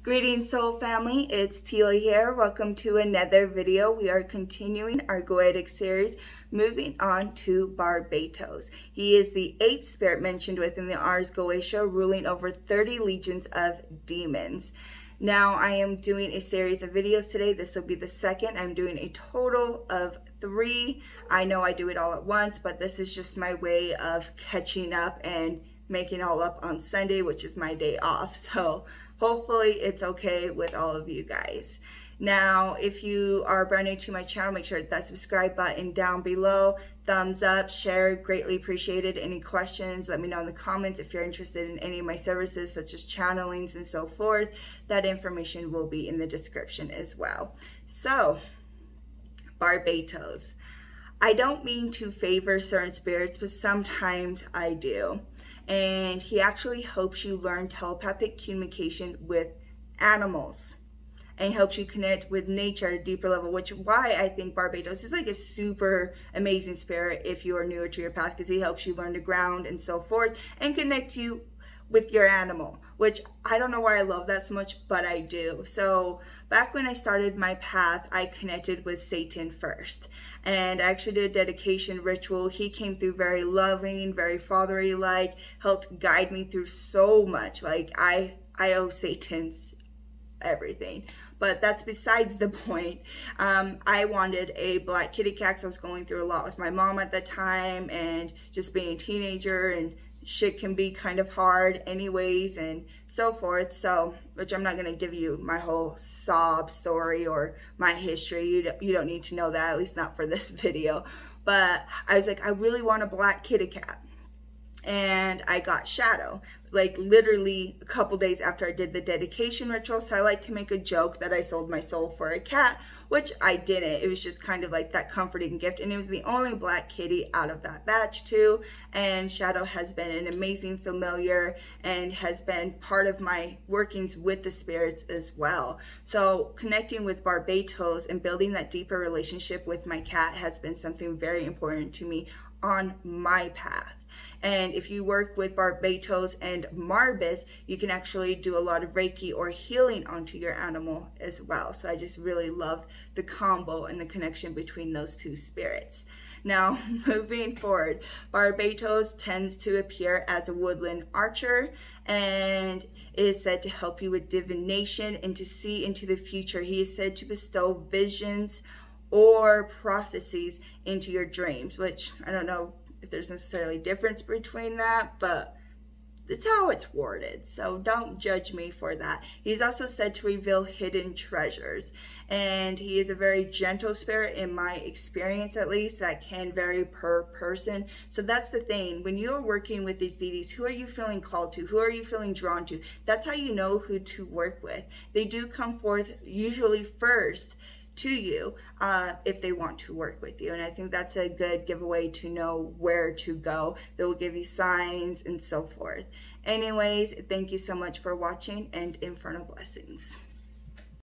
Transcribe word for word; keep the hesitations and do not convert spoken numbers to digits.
Greetings, soul family. It's Tila here. Welcome to another video. We are continuing our Goetic series, moving on to Barbatos. He is the eighth spirit mentioned within the Ars Goetia, ruling over thirty legions of demons. Now, I am doing a series of videos today. This will be the second. I'm doing a total of three. I know I do it all at once, but this is just my way of catching up and making all up on Sunday, which is my day off. So hopefully it's okay with all of you guys. Now, if you are brand new to my channel, make sure to hit that subscribe button down below. Thumbs up, share, greatly appreciated. Any questions, let me know in the comments. If you're interested in any of my services, such as channelings and so forth, that information will be in the description as well. So, Barbatos. I don't mean to favor certain spirits, but sometimes I do. And he actually helps you learn telepathic communication with animals, and he helps you connect with nature at a deeper level, which is why I think Barbatos is like a super amazing spirit if you are newer to your path, because he helps you learn to ground and so forth and connect you with your animal, which I don't know why I love that so much, but I do. So back when I started my path, I connected with Satan first, and I actually did a dedication ritual. He came through very loving, very fatherly like, helped guide me through so much. Like I I owe Satan's everything, but that's besides the point. um, I wanted a black kitty cat, because I was going through a lot with my mom at the time, and just being a teenager, and shit can be kind of hard anyways and so forth. So, which I'm not going to give you my whole sob story or my history. You don't, you don't need to know that, at least not for this video. But I was like, I really want a black kitty cat. And I got Shadow, like literally a couple days after I did the dedication ritual. So I like to make a joke that I sold my soul for a cat, which I didn't. It was just kind of like that comforting gift. And it was the only black kitty out of that batch too. And Shadow has been an amazing familiar and has been part of my workings with the spirits as well. So connecting with Barbatos and building that deeper relationship with my cat has been something very important to me on my path. And if you work with Barbatos and Marbas, you can actually do a lot of Reiki or healing onto your animal as well. So I just really love the combo and the connection between those two spirits. Now, moving forward, Barbatos tends to appear as a woodland archer, and is said to help you with divination and to see into the future. He is said to bestow visions or prophecies into your dreams, which I don't know if there's necessarily a difference between that, but it's how it's worded, so don't judge me for that. He's also said to reveal hidden treasures, and he is a very gentle spirit in my experience, at least. That can vary per person. So that's the thing, when you're working with these deities, who are you feeling called to? Who are you feeling drawn to? That's how you know who to work with. They do come forth usually first to you uh, if they want to work with you, and I think that's a good giveaway to know where to go. They will give you signs and so forth. Anyways, thank you so much for watching, and infernal blessings.